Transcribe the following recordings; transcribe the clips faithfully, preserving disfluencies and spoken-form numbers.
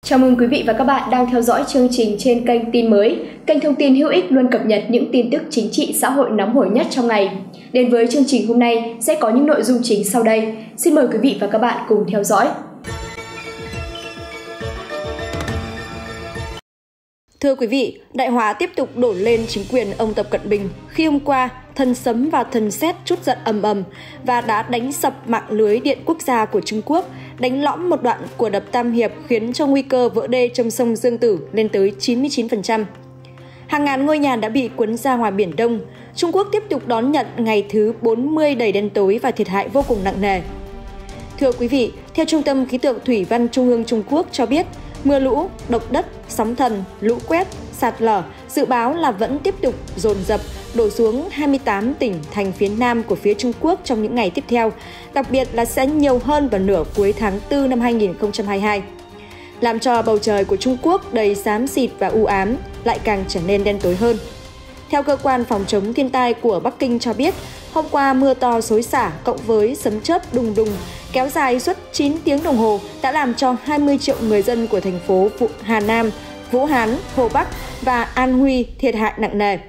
Chào mừng quý vị và các bạn đang theo dõi chương trình trên kênh Tin Mới, kênh thông tin hữu ích luôn cập nhật những tin tức chính trị xã hội nóng hổi nhất trong ngày. Đến với chương trình hôm nay sẽ có những nội dung chính sau đây. Xin mời quý vị và các bạn cùng theo dõi. Thưa quý vị, đại họa tiếp tục đổ lên chính quyền ông Tập Cận Bình khi hôm qua thần sấm và thần sét trút giận ầm ầm và đã đánh sập mạng lưới điện quốc gia của Trung Quốc, đánh lõm một đoạn của đập Tam Hiệp khiến cho nguy cơ vỡ đê trong sông Dương Tử lên tới chín mươi chín phần trăm. Hàng ngàn ngôi nhà đã bị cuốn ra ngoài Biển Đông. Trung Quốc tiếp tục đón nhận ngày thứ bốn mươi đầy đen tối và thiệt hại vô cùng nặng nề. Thưa quý vị, theo Trung tâm Khí tượng Thủy văn Trung ương Trung Quốc cho biết, mưa lũ, động đất, sóng thần, lũ quét, sạt lở dự báo là vẫn tiếp tục dồn dập đổ xuống hai mươi tám tỉnh thành phía Nam của phía Trung Quốc trong những ngày tiếp theo, đặc biệt là sẽ nhiều hơn vào nửa cuối tháng tư năm hai nghìn không trăm hai mươi hai, làm cho bầu trời của Trung Quốc đầy xám xịt và u ám lại càng trở nên đen tối hơn. Theo cơ quan phòng chống thiên tai của Bắc Kinh cho biết, hôm qua mưa to xối xả cộng với sấm chớp đùng đùng kéo dài suốt chín tiếng đồng hồ đã làm cho hai mươi triệu người dân của thành phố Hà Nam, Vũ Hán, Hồ Bắc và An Huy thiệt hại nặng nề.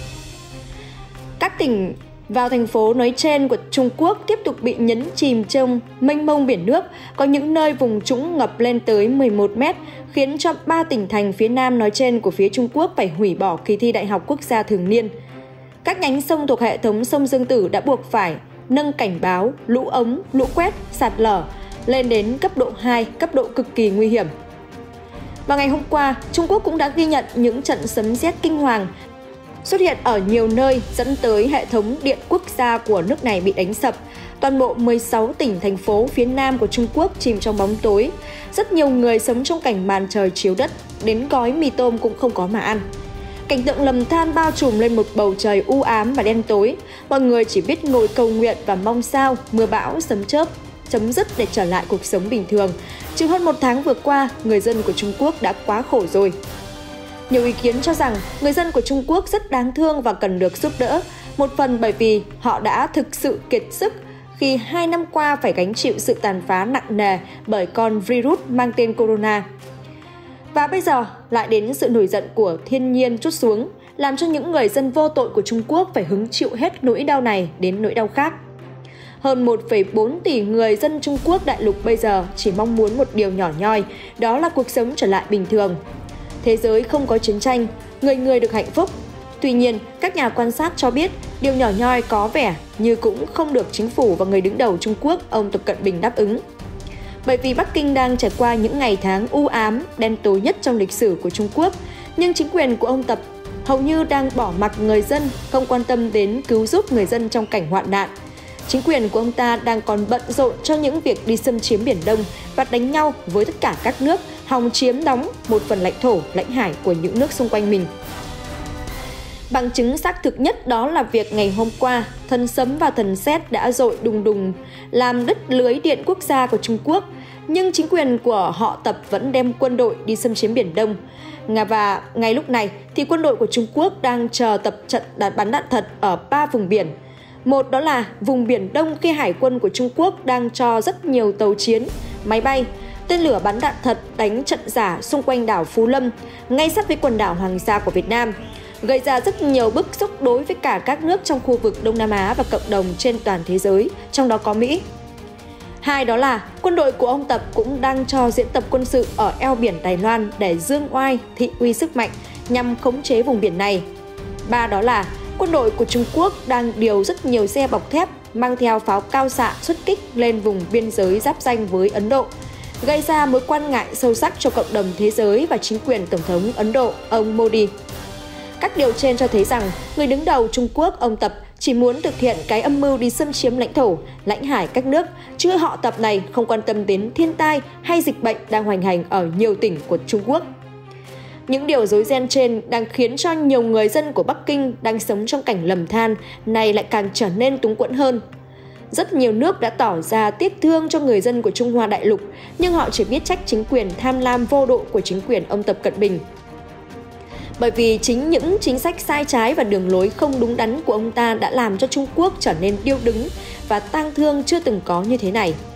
Các tỉnh vào thành phố nói trên của Trung Quốc tiếp tục bị nhấn chìm trong mênh mông biển nước, có những nơi vùng trũng ngập lên tới mười một mét, khiến cho ba tỉnh thành phía Nam nói trên của phía Trung Quốc phải hủy bỏ kỳ thi Đại học Quốc gia thường niên. Các nhánh sông thuộc hệ thống sông Dương Tử đã buộc phải nâng cảnh báo lũ ống, lũ quét, sạt lở lên đến cấp độ hai, cấp độ cực kỳ nguy hiểm. Vào ngày hôm qua, Trung Quốc cũng đã ghi nhận những trận sấm sét kinh hoàng xuất hiện ở nhiều nơi dẫn tới hệ thống điện quốc gia của nước này bị đánh sập. Toàn bộ mười sáu tỉnh, thành phố phía Nam của Trung Quốc chìm trong bóng tối. Rất nhiều người sống trong cảnh màn trời chiếu đất, đến gói mì tôm cũng không có mà ăn. Cảnh tượng lầm than bao trùm lên một bầu trời u ám và đen tối. Mọi người chỉ biết ngồi cầu nguyện và mong sao mưa bão, sấm chớp chấm dứt để trở lại cuộc sống bình thường. Chứ hơn một tháng vừa qua, người dân của Trung Quốc đã quá khổ rồi. Nhiều ý kiến cho rằng người dân của Trung Quốc rất đáng thương và cần được giúp đỡ, một phần bởi vì họ đã thực sự kiệt sức khi hai năm qua phải gánh chịu sự tàn phá nặng nề bởi con virus mang tên corona. Và bây giờ lại đến sự nổi giận của thiên nhiên trút xuống, làm cho những người dân vô tội của Trung Quốc phải hứng chịu hết nỗi đau này đến nỗi đau khác. Hơn một phẩy bốn tỷ người dân Trung Quốc đại lục bây giờ chỉ mong muốn một điều nhỏ nhoi, đó là cuộc sống trở lại bình thường. Thế giới không có chiến tranh, người người được hạnh phúc. Tuy nhiên, các nhà quan sát cho biết điều nhỏ nhoi có vẻ như cũng không được chính phủ và người đứng đầu Trung Quốc, ông Tập Cận Bình đáp ứng. Bởi vì Bắc Kinh đang trải qua những ngày tháng u ám, đen tối nhất trong lịch sử của Trung Quốc, nhưng chính quyền của ông Tập hầu như đang bỏ mặc người dân, không quan tâm đến cứu giúp người dân trong cảnh hoạn nạn. Chính quyền của ông ta đang còn bận rộn cho những việc đi xâm chiếm Biển Đông và đánh nhau với tất cả các nước, hòng chiếm đóng một phần lãnh thổ, lãnh hải của những nước xung quanh mình. Bằng chứng xác thực nhất đó là việc ngày hôm qua, thần sấm và thần sét đã dội đùng đùng làm đứt lưới điện quốc gia của Trung Quốc, nhưng chính quyền của họ Tập vẫn đem quân đội đi xâm chiếm Biển Đông. Và ngay lúc này thì quân đội của Trung Quốc đang chờ tập trận bắn đạn thật ở ba vùng biển. Một đó là vùng Biển Đông khi Hải quân của Trung Quốc đang cho rất nhiều tàu chiến, máy bay, tên lửa bắn đạn thật đánh trận giả xung quanh đảo Phú Lâm, ngay sát với quần đảo Hoàng Sa của Việt Nam, gây ra rất nhiều bức xúc đối với cả các nước trong khu vực Đông Nam Á và cộng đồng trên toàn thế giới, trong đó có Mỹ. Hai đó là quân đội của ông Tập cũng đang cho diễn tập quân sự ở eo biển Đài Loan để dương oai, thị uy sức mạnh nhằm khống chế vùng biển này. Ba đó là quân đội của Trung Quốc đang điều rất nhiều xe bọc thép mang theo pháo cao xạ xuất kích lên vùng biên giới giáp ranh với Ấn Độ, gây ra mối quan ngại sâu sắc cho cộng đồng thế giới và chính quyền Tổng thống Ấn Độ, ông Modi. Các điều trên cho thấy rằng người đứng đầu Trung Quốc, ông Tập, chỉ muốn thực hiện cái âm mưu đi xâm chiếm lãnh thổ, lãnh hải các nước, chứ họ Tập này không quan tâm đến thiên tai hay dịch bệnh đang hoành hành ở nhiều tỉnh của Trung Quốc. Những điều rối ren trên đang khiến cho nhiều người dân của Bắc Kinh đang sống trong cảnh lầm than này lại càng trở nên túng quẫn hơn. Rất nhiều nước đã tỏ ra tiếc thương cho người dân của Trung Hoa đại lục, nhưng họ chỉ biết trách chính quyền tham lam vô độ của chính quyền ông Tập Cận Bình. Bởi vì chính những chính sách sai trái và đường lối không đúng đắn của ông ta đã làm cho Trung Quốc trở nên điêu đứng và tang thương chưa từng có như thế này.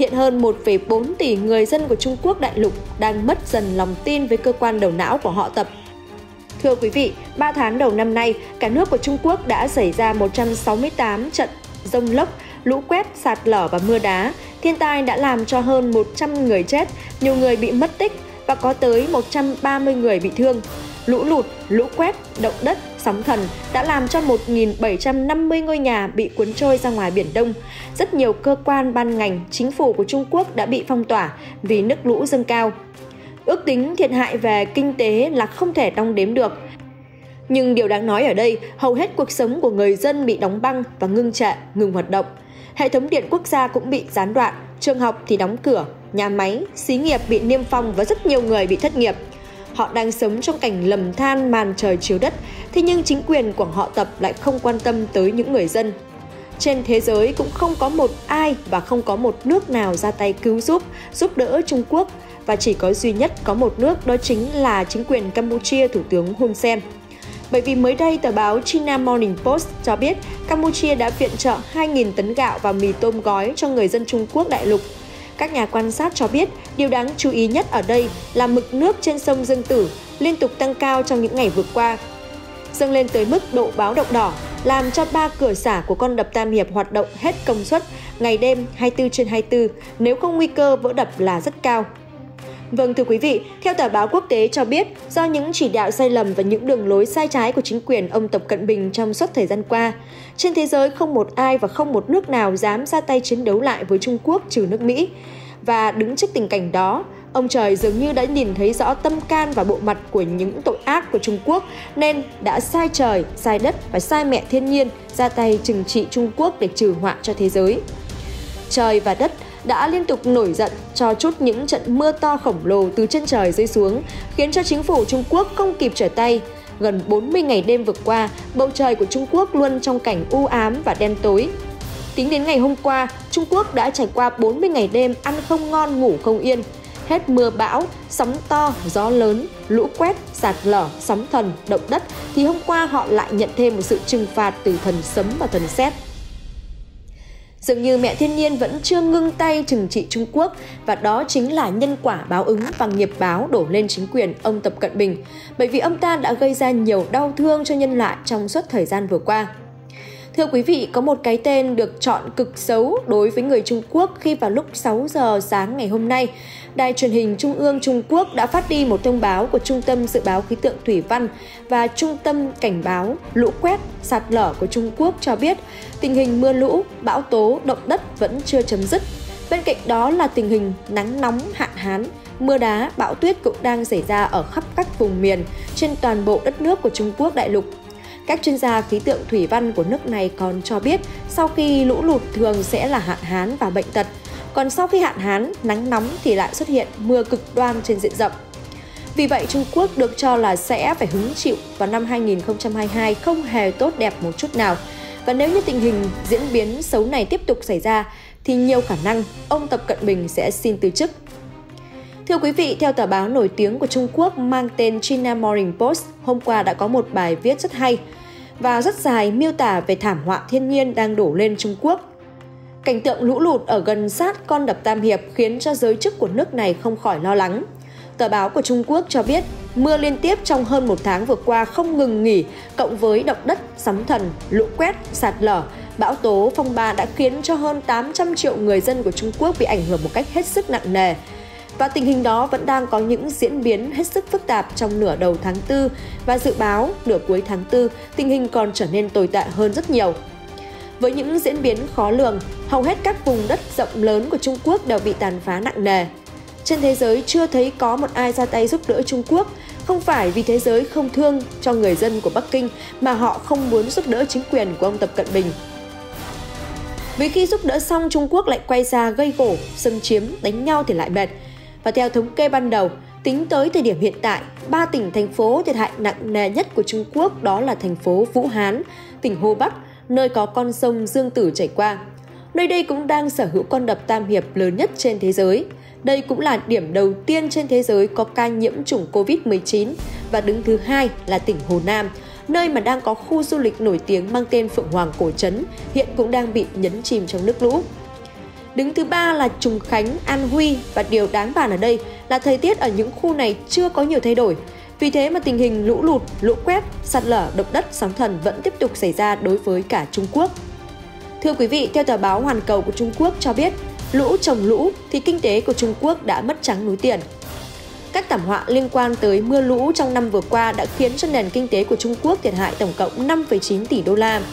Hiện hơn một phẩy bốn tỷ người dân của Trung Quốc đại lục đang mất dần lòng tin với cơ quan đầu não của họ Tập. Thưa quý vị, ba tháng đầu năm nay, cả nước của Trung Quốc đã xảy ra một trăm sáu mươi tám trận dông lốc, lũ quét, sạt lở và mưa đá. Thiên tai đã làm cho hơn một trăm người chết, nhiều người bị mất tích và có tới một trăm ba mươi người bị thương. Lũ lụt, lũ quét, động đất, sóng thần đã làm cho một nghìn bảy trăm năm mươi ngôi nhà bị cuốn trôi ra ngoài Biển Đông. Rất nhiều cơ quan, ban ngành, chính phủ của Trung Quốc đã bị phong tỏa vì nước lũ dâng cao. Ước tính thiệt hại về kinh tế là không thể đong đếm được. Nhưng điều đáng nói ở đây, hầu hết cuộc sống của người dân bị đóng băng và ngưng trệ, ngừng hoạt động. Hệ thống điện quốc gia cũng bị gián đoạn, trường học thì đóng cửa, nhà máy, xí nghiệp bị niêm phong và rất nhiều người bị thất nghiệp. Họ đang sống trong cảnh lầm than màn trời chiếu đất, thế nhưng chính quyền của họ Tập lại không quan tâm tới những người dân. Trên thế giới cũng không có một ai và không có một nước nào ra tay cứu giúp, giúp đỡ Trung Quốc, và chỉ có duy nhất có một nước, đó chính là chính quyền Campuchia, Thủ tướng Hun Sen. Bởi vì mới đây, tờ báo China Morning Post cho biết Campuchia đã viện trợ hai nghìn tấn gạo và mì tôm gói cho người dân Trung Quốc đại lục. Các nhà quan sát cho biết điều đáng chú ý nhất ở đây là mực nước trên sông Dương Tử liên tục tăng cao trong những ngày vừa qua, dâng lên tới mức độ báo động đỏ, làm cho ba cửa xả của con đập Tam Hiệp hoạt động hết công suất ngày đêm hai mươi tư trên hai mươi tư, nếu không nguy cơ vỡ đập là rất cao. Vâng, thưa quý vị, theo tờ báo quốc tế cho biết, do những chỉ đạo sai lầm và những đường lối sai trái của chính quyền ông Tập Cận Bình trong suốt thời gian qua, trên thế giới không một ai và không một nước nào dám ra tay chiến đấu lại với Trung Quốc trừ nước Mỹ. Và đứng trước tình cảnh đó, ông trời dường như đã nhìn thấy rõ tâm can và bộ mặt của những tội ác của Trung Quốc, nên đã sai trời, sai đất và sai mẹ thiên nhiên ra tay trừng trị Trung Quốc để trừ họa cho thế giới. Trời và đất đã liên tục nổi giận cho chút những trận mưa to khổng lồ từ trên trời rơi xuống, khiến cho chính phủ Trung Quốc không kịp trở tay. Gần bốn mươi ngày đêm vừa qua, bầu trời của Trung Quốc luôn trong cảnh u ám và đen tối. Tính đến ngày hôm qua, Trung Quốc đã trải qua bốn mươi ngày đêm ăn không ngon ngủ không yên. Hết mưa bão, sóng to, gió lớn, lũ quét, sạt lở, sóng thần, động đất, thì hôm qua họ lại nhận thêm một sự trừng phạt từ thần sấm và thần sét. Dường như mẹ thiên nhiên vẫn chưa ngưng tay trừng trị Trung Quốc, và đó chính là nhân quả báo ứng và nghiệp báo đổ lên chính quyền ông Tập Cận Bình, bởi vì ông ta đã gây ra nhiều đau thương cho nhân loại trong suốt thời gian vừa qua. Thưa quý vị, có một cái tên được chọn cực xấu đối với người Trung Quốc khi vào lúc sáu giờ sáng ngày hôm nay, Đài truyền hình Trung ương Trung Quốc đã phát đi một thông báo của Trung tâm Dự báo Khí tượng Thủy văn và Trung tâm Cảnh báo Lũ quét, sạt lở của Trung Quốc cho biết tình hình mưa lũ, bão tố, động đất vẫn chưa chấm dứt. Bên cạnh đó là tình hình nắng nóng, hạn hán, mưa đá, bão tuyết cũng đang xảy ra ở khắp các vùng miền trên toàn bộ đất nước của Trung Quốc đại lục. Các chuyên gia khí tượng thủy văn của nước này còn cho biết sau khi lũ lụt thường sẽ là hạn hán và bệnh tật, còn sau khi hạn hán, nắng nóng thì lại xuất hiện mưa cực đoan trên diện rộng. Vì vậy, Trung Quốc được cho là sẽ phải hứng chịu vào năm hai nghìn không trăm hai mươi hai không hề tốt đẹp một chút nào. Và nếu như tình hình diễn biến xấu này tiếp tục xảy ra, thì nhiều khả năng ông Tập Cận Bình sẽ xin từ chức. Thưa quý vị, theo tờ báo nổi tiếng của Trung Quốc mang tên China Morning Post, hôm qua đã có một bài viết rất hay và rất dài miêu tả về thảm họa thiên nhiên đang đổ lên Trung Quốc. Cảnh tượng lũ lụt ở gần sát con đập Tam Hiệp khiến cho giới chức của nước này không khỏi lo lắng. Tờ báo của Trung Quốc cho biết mưa liên tiếp trong hơn một tháng vừa qua không ngừng nghỉ, cộng với động đất, sóng thần, lũ quét, sạt lở, bão tố, phong ba đã khiến cho hơn tám trăm triệu người dân của Trung Quốc bị ảnh hưởng một cách hết sức nặng nề. Và tình hình đó vẫn đang có những diễn biến hết sức phức tạp trong nửa đầu tháng tư, và dự báo nửa cuối tháng tư tình hình còn trở nên tồi tệ hơn rất nhiều. Với những diễn biến khó lường, hầu hết các vùng đất rộng lớn của Trung Quốc đều bị tàn phá nặng nề. Trên thế giới chưa thấy có một ai ra tay giúp đỡ Trung Quốc, không phải vì thế giới không thương cho người dân của Bắc Kinh mà họ không muốn giúp đỡ chính quyền của ông Tập Cận Bình. Vì khi giúp đỡ xong, Trung Quốc lại quay ra gây gổ, xâm chiếm, đánh nhau thì lại mệt. Và theo thống kê ban đầu, tính tới thời điểm hiện tại, ba tỉnh thành phố thiệt hại nặng nề nhất của Trung Quốc đó là thành phố Vũ Hán, tỉnh Hồ Bắc, nơi có con sông Dương Tử chảy qua. Nơi đây cũng đang sở hữu con đập Tam Hiệp lớn nhất trên thế giới. Đây cũng là điểm đầu tiên trên thế giới có ca nhiễm chủng covid mười chín, và đứng thứ hai là tỉnh Hồ Nam, nơi mà đang có khu du lịch nổi tiếng mang tên Phượng Hoàng Cổ Trấn, hiện cũng đang bị nhấn chìm trong nước lũ. Đứng thứ ba là Trùng Khánh, An Huy, và điều đáng bàn ở đây là thời tiết ở những khu này chưa có nhiều thay đổi. Vì thế mà tình hình lũ lụt, lũ quét, sạt lở, động đất, sóng thần vẫn tiếp tục xảy ra đối với cả Trung Quốc. Thưa quý vị, theo tờ báo Hoàn Cầu của Trung Quốc cho biết, lũ chồng lũ thì kinh tế của Trung Quốc đã mất trắng núi tiền. Các thảm họa liên quan tới mưa lũ trong năm vừa qua đã khiến cho nền kinh tế của Trung Quốc thiệt hại tổng cộng năm phẩy chín tỷ đô la.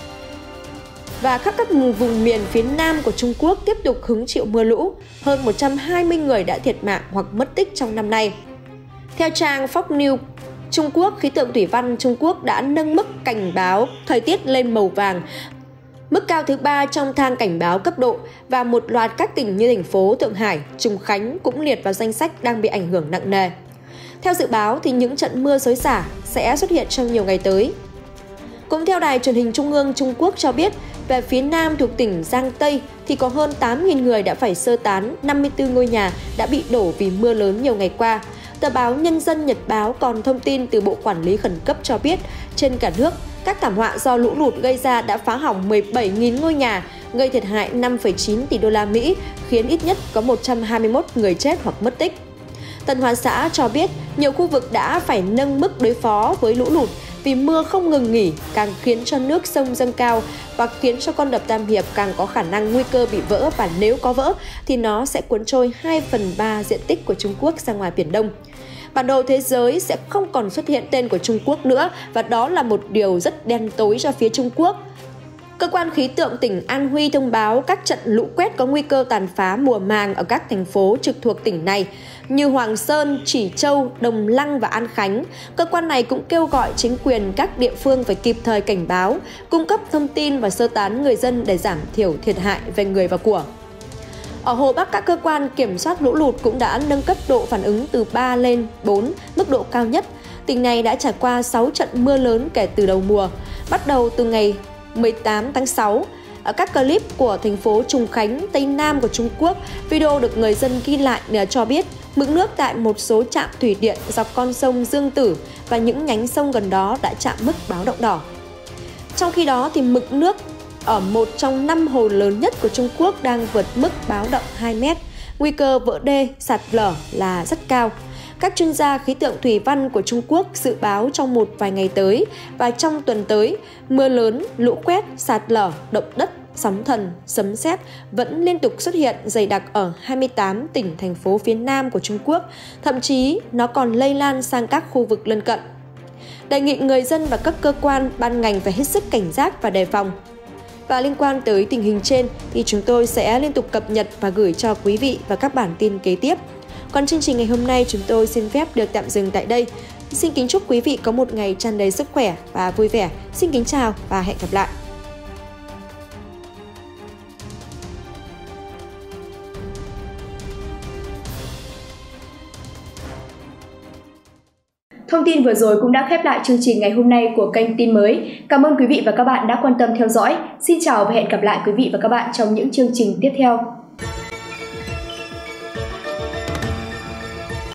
Và khắp các vùng miền phía Nam của Trung Quốc tiếp tục hứng chịu mưa lũ, hơn một trăm hai mươi người đã thiệt mạng hoặc mất tích trong năm nay. Theo trang Fox News, Trung Quốc, khí tượng thủy văn Trung Quốc đã nâng mức cảnh báo thời tiết lên màu vàng, mức cao thứ ba trong thang cảnh báo cấp độ, và một loạt các tỉnh như thành phố Thượng Hải, Trùng Khánh cũng liệt vào danh sách đang bị ảnh hưởng nặng nề. Theo dự báo thì những trận mưa xối xả sẽ xuất hiện trong nhiều ngày tới. Cũng theo Đài truyền hình Trung ương Trung Quốc cho biết, về phía Nam thuộc tỉnh Giang Tây thì có hơn tám nghìn người đã phải sơ tán, năm mươi tư ngôi nhà đã bị đổ vì mưa lớn nhiều ngày qua. Tờ báo Nhân dân Nhật báo còn thông tin từ Bộ Quản lý Khẩn cấp cho biết, trên cả nước, các thảm họa do lũ lụt gây ra đã phá hỏng mười bảy nghìn ngôi nhà, gây thiệt hại năm phẩy chín tỷ đô la Mỹ, khiến ít nhất có một trăm hai mươi mốt người chết hoặc mất tích. Tân Hoa Xã cho biết, nhiều khu vực đã phải nâng mức đối phó với lũ lụt vì mưa không ngừng nghỉ, càng khiến cho nước sông dâng cao và khiến cho con đập Tam Hiệp càng có khả năng nguy cơ bị vỡ, và nếu có vỡ thì nó sẽ cuốn trôi hai phần ba diện tích của Trung Quốc ra ngoài Biển Đông. Bản đồ thế giới sẽ không còn xuất hiện tên của Trung Quốc nữa, và đó là một điều rất đen tối cho phía Trung Quốc. Cơ quan khí tượng tỉnh An Huy thông báo các trận lũ quét có nguy cơ tàn phá mùa màng ở các thành phố trực thuộc tỉnh này như Hoàng Sơn, Chỉ Châu, Đồng Lăng và An Khánh. Cơ quan này cũng kêu gọi chính quyền các địa phương phải kịp thời cảnh báo, cung cấp thông tin và sơ tán người dân để giảm thiểu thiệt hại về người và của. Ở Hồ Bắc, các cơ quan kiểm soát lũ lụt cũng đã nâng cấp độ phản ứng từ ba lên bốn, mức độ cao nhất. Tỉnh này đã trải qua sáu trận mưa lớn kể từ đầu mùa, bắt đầu từ ngày mười tám tháng sáu. Ở các clip của thành phố Trùng Khánh, Tây Nam của Trung Quốc, video được người dân ghi lại cho biết mực nước tại một số trạm thủy điện dọc con sông Dương Tử và những nhánh sông gần đó đã chạm mức báo động đỏ. Trong khi đó, thì mực nước ở một trong năm hồ lớn nhất của Trung Quốc đang vượt mức báo động hai mét. Nguy cơ vỡ đê, sạt lở là rất cao. Các chuyên gia khí tượng thủy văn của Trung Quốc dự báo trong một vài ngày tới và trong tuần tới, mưa lớn, lũ quét, sạt lở, động đất, sóng thần, sấm sét vẫn liên tục xuất hiện dày đặc ở hai mươi tám tỉnh, thành phố phía Nam của Trung Quốc, thậm chí nó còn lây lan sang các khu vực lân cận. Đề nghị người dân và các cơ quan, ban ngành phải hết sức cảnh giác và đề phòng. Và liên quan tới tình hình trên thì chúng tôi sẽ liên tục cập nhật và gửi cho quý vị và các bản tin kế tiếp. Còn chương trình ngày hôm nay chúng tôi xin phép được tạm dừng tại đây. Xin kính chúc quý vị có một ngày tràn đầy sức khỏe và vui vẻ. Xin kính chào và hẹn gặp lại. Thông tin vừa rồi cũng đã khép lại chương trình ngày hôm nay của kênh Tin Mới. Cảm ơn quý vị và các bạn đã quan tâm theo dõi. Xin chào và hẹn gặp lại quý vị và các bạn trong những chương trình tiếp theo.